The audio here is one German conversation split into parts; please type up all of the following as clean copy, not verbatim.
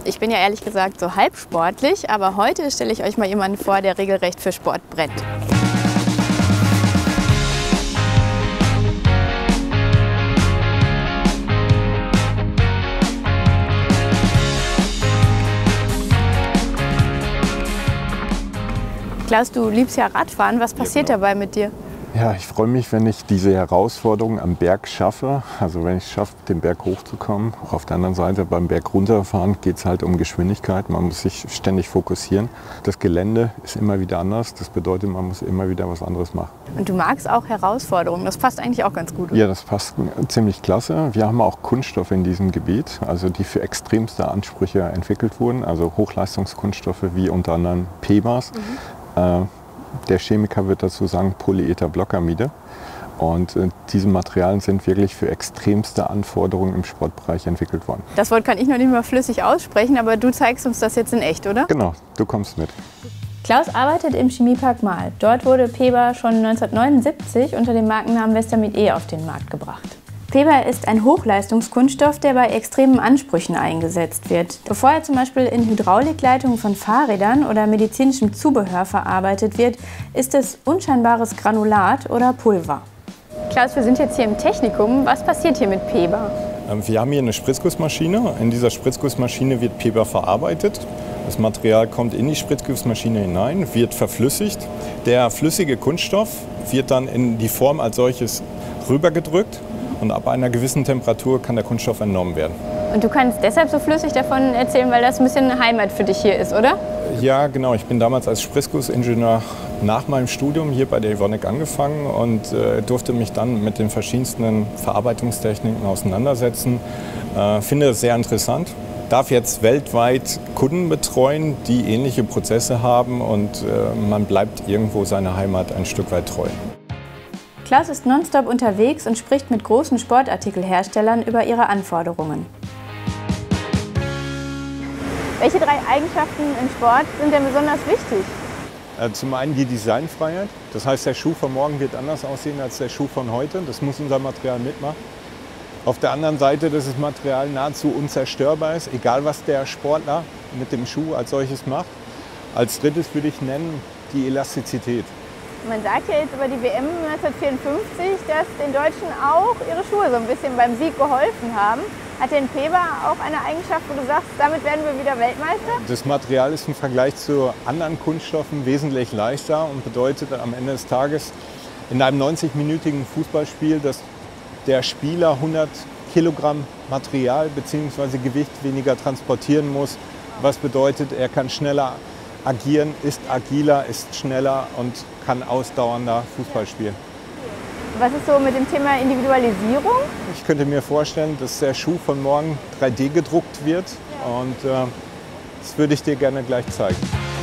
Ich bin ja ehrlich gesagt so halb sportlich, aber heute stelle ich euch mal jemanden vor, der regelrecht für Sport brennt. Klaus, du liebst ja Radfahren. Was passiert dabei mit dir? Ja, ich freue mich, wenn ich diese Herausforderung am Berg schaffe. Also wenn ich es schaffe, den Berg hochzukommen. Auch auf der anderen Seite beim Berg runterfahren geht es halt um Geschwindigkeit. Man muss sich ständig fokussieren. Das Gelände ist immer wieder anders. Das bedeutet, man muss immer wieder was anderes machen. Und du magst auch Herausforderungen. Das passt eigentlich auch ganz gut. Ja, das passt ziemlich klasse. Wir haben auch Kunststoffe in diesem Gebiet, also die für extremste Ansprüche entwickelt wurden. Also Hochleistungskunststoffe wie unter anderem PEBAs. Der Chemiker wird dazu sagen Polyetherblockamide. Und diese Materialien sind wirklich für extremste Anforderungen im Sportbereich entwickelt worden. Das Wort kann ich noch nicht mal flüssig aussprechen, aber du zeigst uns das jetzt in echt, oder? Genau, du kommst mit. Klaus arbeitet im Chemiepark Marl. Dort wurde PEBA schon 1979 unter dem Markennamen Verstamid E auf den Markt gebracht. PEBA ist ein Hochleistungskunststoff, der bei extremen Ansprüchen eingesetzt wird. Bevor er zum Beispiel in Hydraulikleitungen von Fahrrädern oder medizinischem Zubehör verarbeitet wird, ist es unscheinbares Granulat oder Pulver. Klaus, wir sind jetzt hier im Technikum. Was passiert hier mit PEBA? Wir haben hier eine Spritzgussmaschine. In dieser Spritzgussmaschine wird PEBA verarbeitet. Das Material kommt in die Spritzgussmaschine hinein, wird verflüssigt. Der flüssige Kunststoff wird dann in die Form als solches rübergedrückt. Und ab einer gewissen Temperatur kann der Kunststoff entnommen werden. Und du kannst deshalb so flüssig davon erzählen, weil das ein bisschen Heimat für dich hier ist, oder? Ja, genau. Ich bin damals als Spritzgussingenieur nach meinem Studium hier bei der Evonik angefangen und durfte mich dann mit den verschiedensten Verarbeitungstechniken auseinandersetzen. Finde es sehr interessant. Darf jetzt weltweit Kunden betreuen, die ähnliche Prozesse haben und man bleibt irgendwo seiner Heimat ein Stück weit treu. Klaus ist nonstop unterwegs und spricht mit großen Sportartikelherstellern über ihre Anforderungen. Welche 3 Eigenschaften im Sport sind denn besonders wichtig? Zum einen die Designfreiheit. Das heißt, der Schuh von morgen wird anders aussehen als der Schuh von heute. Das muss unser Material mitmachen. Auf der anderen Seite, dass das Material nahezu unzerstörbar ist, egal was der Sportler mit dem Schuh als solches macht. Als drittes würde ich nennen die Elastizität. Man sagt ja jetzt über die WM 1954, dass den Deutschen auch ihre Schuhe so ein bisschen beim Sieg geholfen haben. Hat denn PEBA auch eine Eigenschaft, wo du sagst, damit werden wir wieder Weltmeister? Das Material ist im Vergleich zu anderen Kunststoffen wesentlich leichter und bedeutet am Ende des Tages in einem 90-minütigen Fußballspiel, dass der Spieler 100 Kilogramm Material bzw. Gewicht weniger transportieren muss. Was bedeutet, er kann schneller agieren, ist agiler, ist schneller und kann ausdauernder Fußball spielen. Was ist so mit dem Thema Individualisierung? Ich könnte mir vorstellen, dass der Schuh von morgen 3D gedruckt wird und das würde ich dir gerne gleich zeigen.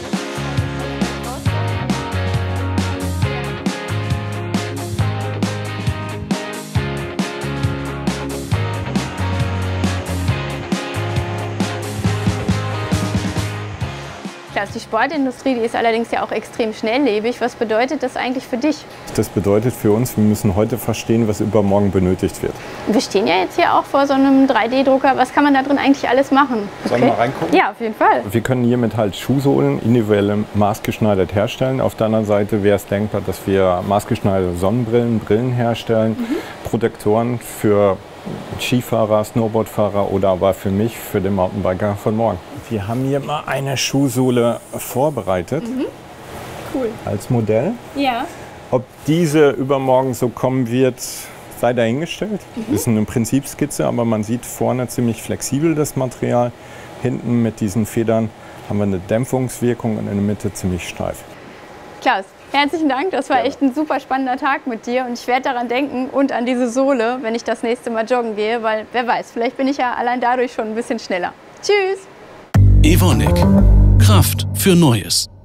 Die Sportindustrie, die ist allerdings ja auch extrem schnelllebig. Was bedeutet das eigentlich für dich? Das bedeutet für uns, wir müssen heute verstehen, was übermorgen benötigt wird. Wir stehen ja jetzt hier auch vor so einem 3D-Drucker. Was kann man da drin eigentlich alles machen? Sollen wir mal reingucken? Ja, auf jeden Fall. Wir können hiermit halt Schuhsohlen individuell maßgeschneidert herstellen. Auf der anderen Seite wäre es denkbar, dass wir maßgeschneiderte Sonnenbrillen, Brillen herstellen, Protektoren für Skifahrer, Snowboardfahrer oder aber für mich, für den Mountainbiker von morgen. Wir haben hier mal eine Schuhsohle vorbereitet, Cool. Als Modell. Ja. Ob diese übermorgen so kommen wird, sei dahingestellt. Das ist eine Prinzipskizze, aber man sieht vorne ziemlich flexibel das Material. Hinten mit diesen Federn haben wir eine Dämpfungswirkung und in der Mitte ziemlich steif. Klaus, herzlichen Dank. Das war echt ein super spannender Tag mit dir und ich werde daran denken und an diese Sohle, wenn ich das nächste Mal joggen gehe, weil wer weiß, vielleicht bin ich ja allein dadurch schon ein bisschen schneller. Tschüss! Evonik. Kraft für Neues.